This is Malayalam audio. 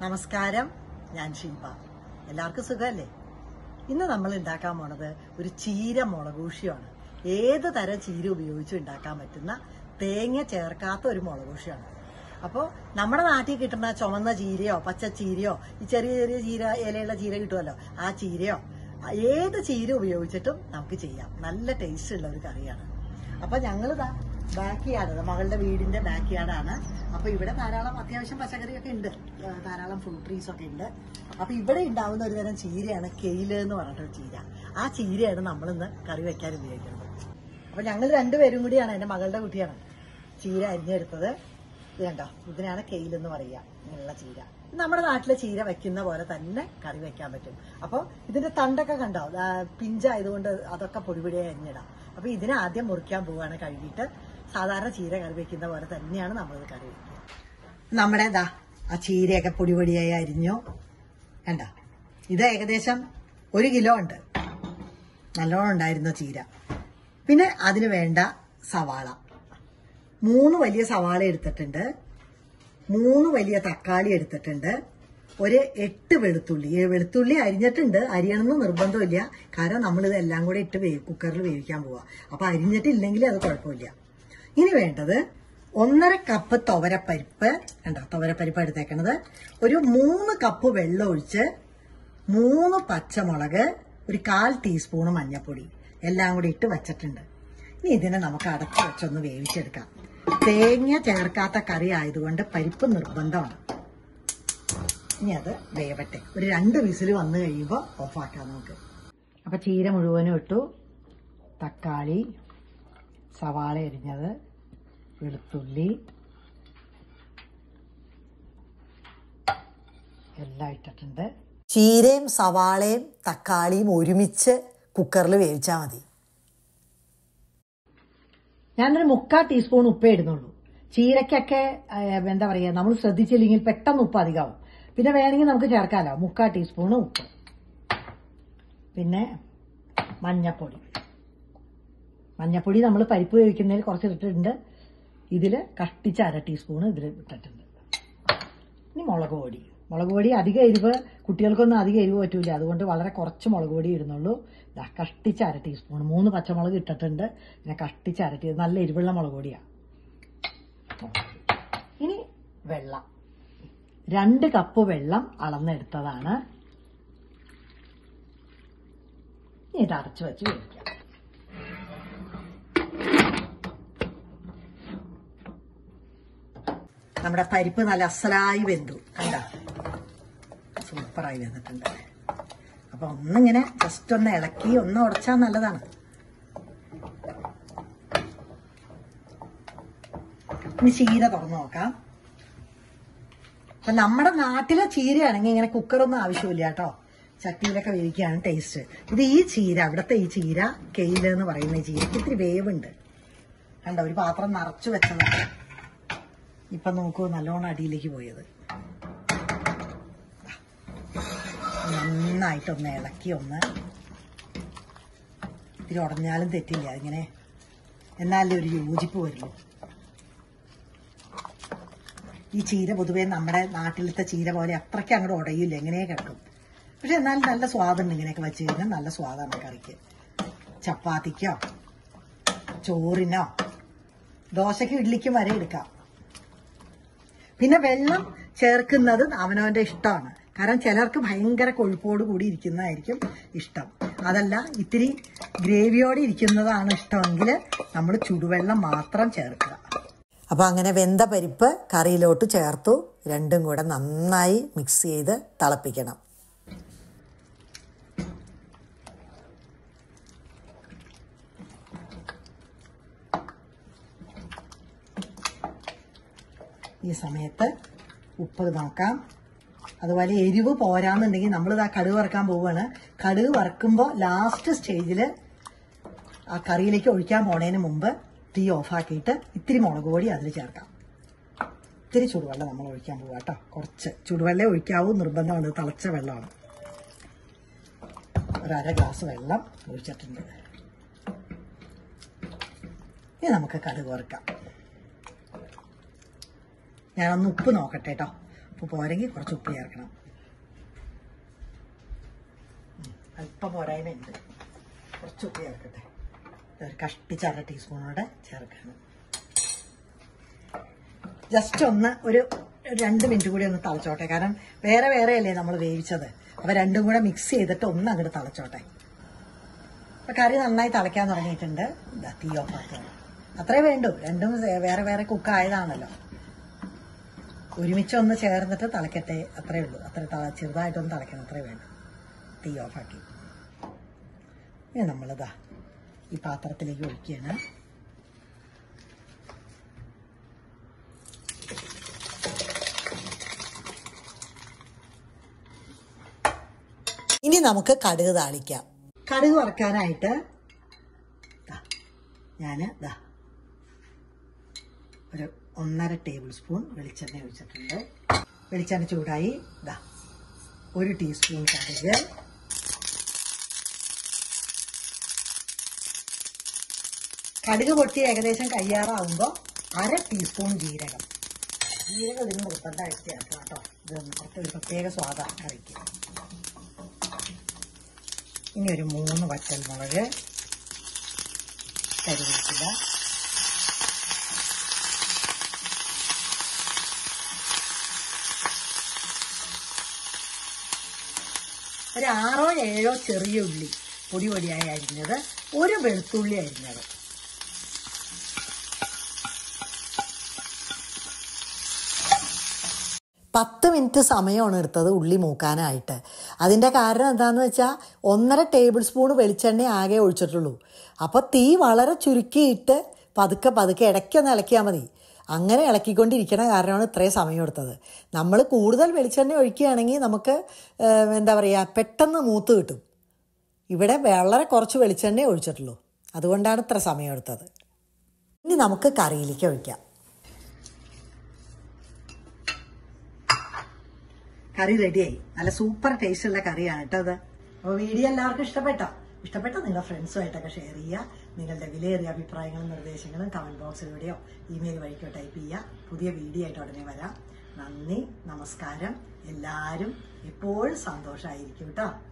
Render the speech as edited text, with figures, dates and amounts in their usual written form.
നമസ്കാരം, ഞാൻ ശില്പ. എല്ലാവർക്കും സുഖമല്ലേ? ഇന്ന് നമ്മൾ ഉണ്ടാക്കാൻ പോണത് ഒരു ചീര മുളകൂഷിയാണ്. ഏത് തരം ചീര ഉപയോഗിച്ച് ഉണ്ടാക്കാൻ പറ്റുന്ന തേങ്ങ ചേർക്കാത്ത ഒരു മുളകൂഷിയാണ്. അപ്പോൾ നമ്മുടെ നാട്ടിൽ കിട്ടുന്ന ചുമന്ന ചീരയോ പച്ച ചീരയോ ഈ ചെറിയ ചെറിയ ചീര ഇലയുള്ള ചീര കിട്ടുമല്ലോ, ആ ചീരയോ ഏത് ചീര ഉപയോഗിച്ചിട്ടും നമുക്ക് ചെയ്യാം. നല്ല ടേസ്റ്റ് ഉള്ള ഒരു കറിയാണ്. അപ്പൊ ഞങ്ങളിതാ ബാക്ക് യാർഡ്, മകളുടെ വീടിന്റെ ബാക്ക് യാർഡാണ്. അപ്പൊ ഇവിടെ ധാരാളം അത്യാവശ്യം പച്ചക്കറിയൊക്കെ ഉണ്ട്, ധാരാളം ഫ്രൂട്ട് ട്രീസ് ഒക്കെ ഉണ്ട്. അപ്പൊ ഇവിടെ ഉണ്ടാവുന്ന ഒരു തരം ചീരയാണ് കെയില് എന്ന് പറഞ്ഞിട്ടൊരു ചീര. ആ ചീരയാണ് നമ്മളിന്ന് കറി വെക്കാൻ ഉപയോഗിക്കുന്നത്. അപ്പൊ ഞങ്ങൾ രണ്ടുപേരും കൂടിയാണ്, എന്റെ മകളുടെ കുട്ടിയാണ് ചീര അരിഞ്ഞെടുത്തത്. ഇത് കണ്ടോ, ഇതിനാണ് കെയിലെന്ന് പറയുക, ഇങ്ങനെയുള്ള ചീര. നമ്മുടെ നാട്ടിലെ ചീര വെക്കുന്ന പോലെ തന്നെ കറി വെക്കാൻ പറ്റും. അപ്പോൾ ഇതിന്റെ തണ്ടൊക്കെ കണ്ടോ, പിഞ്ചായതുകൊണ്ട് അതൊക്കെ പൊടിപൊടിയായി അരിഞ്ഞിടാം. അപ്പൊ ഇതിനെ ആദ്യം മുറിക്കാൻ പോവുകയാണ്, കഴുകിയിട്ട്. സാധാരണ ചീര കറി വെക്കുന്ന പോലെ തന്നെയാണ് നമ്മളിത് കറി വെക്കുക. നമ്മുടെ ആ ചീരയൊക്കെ പൊടിപൊടിയായി അരിഞ്ഞു കണ്ടോ. ഇത് ഏകദേശം 1 കിലോ ഉണ്ട്, നല്ലോണം ഉണ്ടായിരുന്ന ചീര. പിന്നെ അതിന് വേണ്ട സവാള, 3 വലിയ സവാള എടുത്തിട്ടുണ്ട്, 3 വലിയ തക്കാളി എടുത്തിട്ടുണ്ട്, ഒരു 8 വെളുത്തുള്ളി. വെളുത്തുള്ളി അരിഞ്ഞിട്ടുണ്ട്, അരിയണമെന്ന് നിർബന്ധമില്ല, കാരണം നമ്മളിത് എല്ലാം കൂടെ ഇട്ട് കുക്കറിൽ വേവിക്കാൻ പോവാ. അപ്പൊ അരിഞ്ഞിട്ടില്ലെങ്കിൽ അത് കുഴപ്പമില്ല. ഇനി വേണ്ടത് 1.5 കപ്പ് തുവരപ്പരിപ്പ്. കണ്ടോ, തുവരപ്പരിപ്പ് എടുത്തേക്കണത്. ഒരു 3 കപ്പ് വെള്ളം ഒഴിച്ച് 3 പച്ചമുളക്, ഒരു 1/4 ടീസ്പൂണ് മഞ്ഞൾപ്പൊടി എല്ലാം കൂടി ഇട്ട് വെച്ചിട്ടുണ്ട്. ഇനി ഇതിനെ നമുക്ക് അടച്ചു വെച്ചൊന്ന് വേവിച്ചെടുക്കാം. തേങ്ങ ചേർക്കാത്ത കറി ആയതുകൊണ്ട് പരിപ്പ് നിർബന്ധമാണ്. ഇനി അത് വേവട്ടെ. ഒരു 2 വിസിൽ വന്നു കഴിയുമ്പോൾ ഓഫാക്കാം നമുക്ക്. അപ്പൊ ചീര മുഴുവനും ഇട്ടു, തക്കാളി, സവാള അരിഞ്ഞത്, വെളുത്തുള്ളി എല്ലാം ഇട്ടിട്ടുണ്ട്. ചീരയും സവാളയും തക്കാളിയും ഒരുമിച്ച് കുക്കറിൽ വേവിച്ചാൽ മതി. ഞാനൊരു 3/4 ടീസ്പൂൺ ഉപ്പേ ഇടുന്നുള്ളൂ. ചീരക്കൊക്കെ എന്താ പറയുക, നമ്മൾ ശ്രദ്ധിച്ചില്ലെങ്കിൽ പെട്ടെന്ന് ഉപ്പ് അധികമാവും. പിന്നെ വേണമെങ്കിൽ നമുക്ക് ചേർക്കാമല്ലോ. 3/4 ടീസ്പൂൺ ഉപ്പ്, പിന്നെ മഞ്ഞപ്പൊടി. മഞ്ഞപ്പൊടി നമ്മൾ പരിപ്പ് വേവിക്കുന്നതിൽ കുറച്ച് ഇട്ടിട്ടുണ്ട്. ഇതിൽ കഷ്ടിച്ച 1/2 ടീസ്പൂൺ ഇതിൽ ഇട്ടിട്ടുണ്ട്. ഇനി മുളക് പൊടി അധികം എരിവ്, കുട്ടികൾക്കൊന്നും അധികം എരിവ് പറ്റൂല, അതുകൊണ്ട് വളരെ കുറച്ച് മുളക് പൊടി ഇടുന്നുള്ളൂ. കഷ്ടിച്ച 1/2 ടീസ്പൂൺ, 3 പച്ചമുളക് ഇട്ടിട്ടുണ്ട്, പിന്നെ കഷ്ടിച്ച 1/2 ടീസ്പൂൺ, നല്ല എരിവുള്ള മുളക് പൊടിയാണ്. ഇനി വെള്ളം, 2 കപ്പ് വെള്ളം അളന്നെടുത്തതാണ്. ഇനി ഇത് അടച്ചു വെച്ച് വേവിക്കാം. നമ്മുടെ പരിപ്പ് നല്ല അസലായി വെന്തു, കണ്ട, സൂപ്പറായി വെന്തിട്ടുണ്ട്. അപ്പൊ ഒന്നിങ്ങനെ ജസ്റ്റ് ഒന്ന് ഇളക്കി ഒന്ന് ഉടച്ചാൽ നല്ലതാണ്. ഇനി ചീര തുറന്നു നോക്കാം. അപ്പൊ നമ്മുടെ നാട്ടിലെ ചീരയാണെങ്കിൽ ഇങ്ങനെ കുക്കറൊന്നും ആവശ്യമില്ല കേട്ടോ, ചട്ടിയിലൊക്കെ വേവിക്കുകയാണ് ടേസ്റ്റ്. ഇത് ഈ ചീര, അവിടുത്തെ ഈ ചീര കെയില് എന്ന് പറയുന്ന ഈ ചീരക്ക് ഇത്തിരി വേവുണ്ട്. കണ്ട, ഒരു പാത്രം നിറച്ചു വെച്ചതാണ്. ഇപ്പൊ നോക്കൂ, നല്ലോണം അടിയിലേക്ക് പോയത്. നന്നായിട്ടൊന്ന് ഇളക്കി, ഒന്ന് ഇത്തിരി ഉടഞ്ഞാലും തെറ്റില്ല, ഇങ്ങനെ എന്നാലേ ഒരു യോജിപ്പ് വരുള്ളൂ. ഈ ചീര പൊതുവേ നമ്മുടെ നാട്ടിലത്തെ ചീര പോലെ അത്രയ്ക്ക് അങ്ങോട്ട് ഉടയില്ല, എങ്ങനെയാ കിടക്കും. പക്ഷെ എന്നാലും നല്ല സ്വാദുണ്ട്, ഇങ്ങനെയൊക്കെ വെച്ച് കഴിഞ്ഞാൽ നല്ല സ്വാദാണ് കറിക്ക്. ചപ്പാത്തിക്കോ ചോറിനോ ദോശയ്ക്കും ഇഡ്ലിക്കും വരെ എടുക്കാം. പിന്നെ വെള്ളം ചേർക്കുന്നത് അവനവന്റെ ഇഷ്ടമാണ്, കാരണം ചിലർക്ക് ഭയങ്കര കൊഴുപ്പോട് കൂടി ഇരിക്കുന്നതായിരിക്കും ഇഷ്ടം. അതല്ല, ഇത്തിരി ഗ്രേവിയോടെ ഇരിക്കുന്നതാണ് ഇഷ്ടമെങ്കിൽ നമ്മൾ ചുടുവെള്ളം മാത്രം ചേർക്കുക. അപ്പൊ അങ്ങനെ വെന്ത പരിപ്പ് കറിയിലോട്ട് ചേർത്തു, രണ്ടും കൂടെ നന്നായി മിക്സ് ചെയ്ത് തിളപ്പിക്കണം. ഈ സമയത്ത് ഉപ്പ് നോക്കാം. അതുപോലെ എരിവ് പോരാന്നുണ്ടെങ്കിൽ നമ്മളിത് ആ കടുക് വറുക്കാൻ പോവുകയാണ്. കടുക് വറുക്കുമ്പോൾ ലാസ്റ്റ് സ്റ്റേജിൽ ആ കറിയിലേക്ക് ഒഴിക്കാൻ പോണതിന് മുമ്പ് തീ ഓഫാക്കിയിട്ട് ഇത്തിരി മുളക് പൊടി അതിൽ ചേർക്കാം. ഇത്തിരി ചൂടുവെള്ളം നമ്മൾ ഒഴിക്കാൻ പോവുക കേട്ടോ. കുറച്ച് ചൂടുവെള്ളം ഒഴിക്കാവൂ, നിർബന്ധമാണ്, തിളച്ച വെള്ളമാണ്. 1/2 ഗ്ലാസ് വെള്ളം ഒഴിച്ചിട്ടുണ്ട്. ഇനി നമുക്ക് കടുക് വറുക്കാം. ഞാനൊന്ന് ഉപ്പ് നോക്കട്ടെ കേട്ടോ. ഉപ്പ് പോരെങ്കിൽ കുറച്ച് ഉപ്പ് ചേർക്കണം. അല്പം പോരായ്മയുണ്ട്, കുറച്ച് ഉപ്പ് ചേർക്കട്ടെ. ഒരു കഷ്ടിച്ച് 1/2 ടീസ്പൂണോടെ ചേർക്കണം. ജസ്റ്റ് ഒന്ന് ഒരു 2 മിനിറ്റ് കൂടി ഒന്ന് തിളച്ചോട്ടെ. കാരണം വേറെ വേറെ അല്ലേ നമ്മൾ വേവിച്ചത്. അപ്പോൾ രണ്ടും കൂടെ മിക്സ് ചെയ്തിട്ട് ഒന്ന് അങ്ങോട്ട് തിളച്ചോട്ടെ. അപ്പോൾ കറി നന്നായി തിളയ്ക്കാൻ തുടങ്ങിയിട്ടുണ്ട്. തീ ഓഫ് ആക്കുക. അത്രേ വേണ്ടൂ. രണ്ടും വേറെ വേറെ കുക്കായതാണല്ലോ. ഒരുമിച്ച് ഒന്ന് ചേർന്നിട്ട് തിളയ്ക്കട്ടെ, അത്രേ ഉള്ളൂ. അത്ര ചെറുതായിട്ടൊന്ന് തിളയ്ക്കണം, അത്രേ വേണ്ടൂ. തീ ഓഫാക്കി ഇനി നമ്മളിതാ ഈ പാത്രത്തിലേക്ക് ഒഴിക്കുകയാണ്. ഇനി നമുക്ക് കടുക് താളിക്കാം. കടുക് വറക്കാനായിട്ട് ഞാൻ ഒരു 1.5 ടേബിൾ സ്പൂൺ വെളിച്ചെണ്ണ ഒഴിച്ചിട്ടുണ്ട്. വെളിച്ചെണ്ണ ചൂടായി 1 ടീസ്പൂൺ കടുക്, കടുക് പൊട്ടി ഏകദേശം കയ്യാറാവുമ്പോൾ 1/2 ടീസ്പൂൺ ജീരകം. ജീരകം ഇതിന് നിർബന്ധമായിട്ട് ചേർക്കണം കേട്ടോ. ഇത് ഒരു പ്രത്യേക സ്വാദാണ് കറിക്ക്. ഇനി ഒരു 3 വറ്റൽമുളക്, കറിവേപ്പില, ഒരു 6 or 7 ചെറിയ ഉള്ളി പൊടി പൊടിയായി അരിഞ്ഞത്, ഒരു വെളുത്തുള്ളി അരിഞ്ഞത്. പത്ത് മിനിറ്റ് സമയമാണ് എടുത്തത് ഉള്ളി മൂക്കാനായിട്ട്. അതിൻ്റെ കാരണം എന്താണെന്ന് വെച്ചാൽ 1.5 ടേബിൾ സ്പൂൺ വെളിച്ചെണ്ണ ആകെ ഒഴിച്ചിട്ടുള്ളൂ. അപ്പോൾ തീ വളരെ ചുരുക്കിയിട്ട് പതുക്കെ ഇടയ്ക്കൊന്ന് ഇളക്കിയാൽ മതി. അങ്ങനെ ഇളക്കിക്കൊണ്ടിരിക്കണ കാരണമാണ് ഇത്രയും സമയം എടുത്തത്. നമ്മൾ കൂടുതൽ വെളിച്ചെണ്ണ ഒഴിക്കുകയാണെങ്കിൽ നമുക്ക് എന്താ പറയുക, പെട്ടെന്ന് മൂത്ത് കിട്ടും. ഇവിടെ വളരെ കുറച്ച് വെളിച്ചെണ്ണ ഒഴിച്ചിട്ടുള്ളൂ, അതുകൊണ്ടാണ് ഇത്ര സമയം എടുത്തത്. ഇനി നമുക്ക് കറിയിലേക്ക് ഒഴിക്കാം. കറി റെഡിയായി. നല്ല സൂപ്പർ ടേസ്റ്റുള്ള കറിയാണ് കേട്ടോ അത്. അപ്പോൾ വീഡിയോ എല്ലാവർക്കും ഇഷ്ടപ്പെട്ടോ നിങ്ങളുടെ ഫ്രണ്ട്സുമായിട്ടൊക്കെ ഷെയർ ചെയ്യുക. നിങ്ങളുടെ വിലയേറിയ അഭിപ്രായങ്ങളും നിർദ്ദേശങ്ങളും കമൻറ്റ് ബോക്സിലൂടെയോ ഇമെയിൽ വഴിക്കോ ടൈപ്പ് ചെയ്യുക. പുതിയ വീഡിയോ ആയിട്ട് ഉടനെ വരാം. നന്ദി, നമസ്കാരം. എല്ലാവരും എപ്പോഴും സന്തോഷമായിരിക്കും കേട്ടോ.